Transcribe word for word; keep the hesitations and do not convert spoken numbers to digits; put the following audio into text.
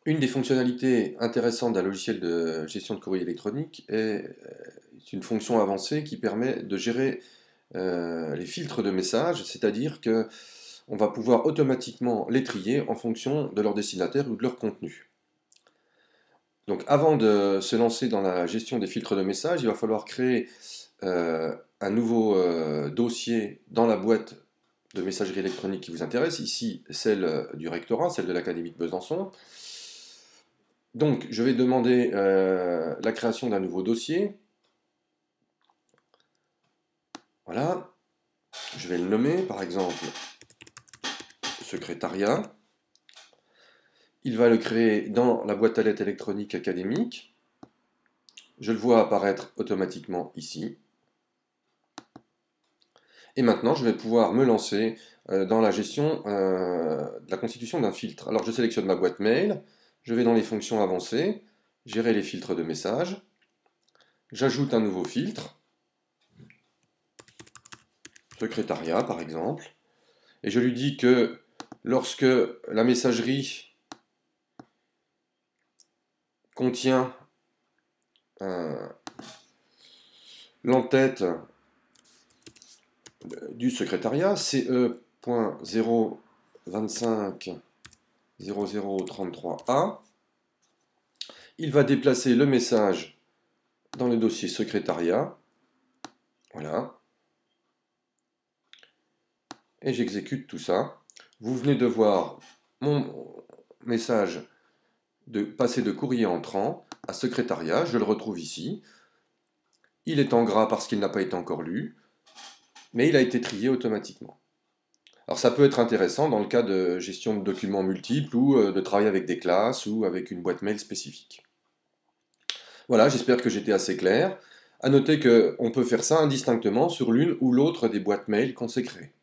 Une des fonctionnalités intéressantes d'un logiciel de gestion de courrier électronique est est une fonction avancée qui permet de gérer euh, les filtres de messages, c'est-à-dire que on va pouvoir automatiquement les trier en fonction de leur destinataire ou de leur contenu. Donc avant de se lancer dans la gestion des filtres de messages, il va falloir créer euh, un nouveau euh, dossier dans la boîte de messagerie électronique qui vous intéresse, ici celle du rectorat, celle de l'Académie de Besançon. Donc je vais demander euh, la création d'un nouveau dossier. Voilà, je vais le nommer par exemple secrétariat. Il va le créer dans la boîte à lettres électronique académique. Je le vois apparaître automatiquement ici. Et maintenant, je vais pouvoir me lancer euh, dans la gestion euh, de la constitution d'un filtre. Alors, je sélectionne ma boîte mail, je vais dans les fonctions avancées, gérer les filtres de messages, j'ajoute un nouveau filtre, secrétariat par exemple, et je lui dis que lorsque la messagerie contient euh, l'entête du secrétariat, C E point zéro vingt-cinq zéro zéro trente-trois A, il va déplacer le message dans le dossier secrétariat, voilà, et j'exécute tout ça. Vous venez de voir mon message de passer de courrier entrant à secrétariat, je le retrouve ici. Il est en gras parce qu'il n'a pas été encore lu, mais il a été trié automatiquement. Alors ça peut être intéressant dans le cas de gestion de documents multiples ou euh, de travail avec des classes ou avec une boîte mail spécifique. Voilà, j'espère que j'étais assez clair. À noter qu'on peut faire ça indistinctement sur l'une ou l'autre des boîtes mail qu'on s'est créées.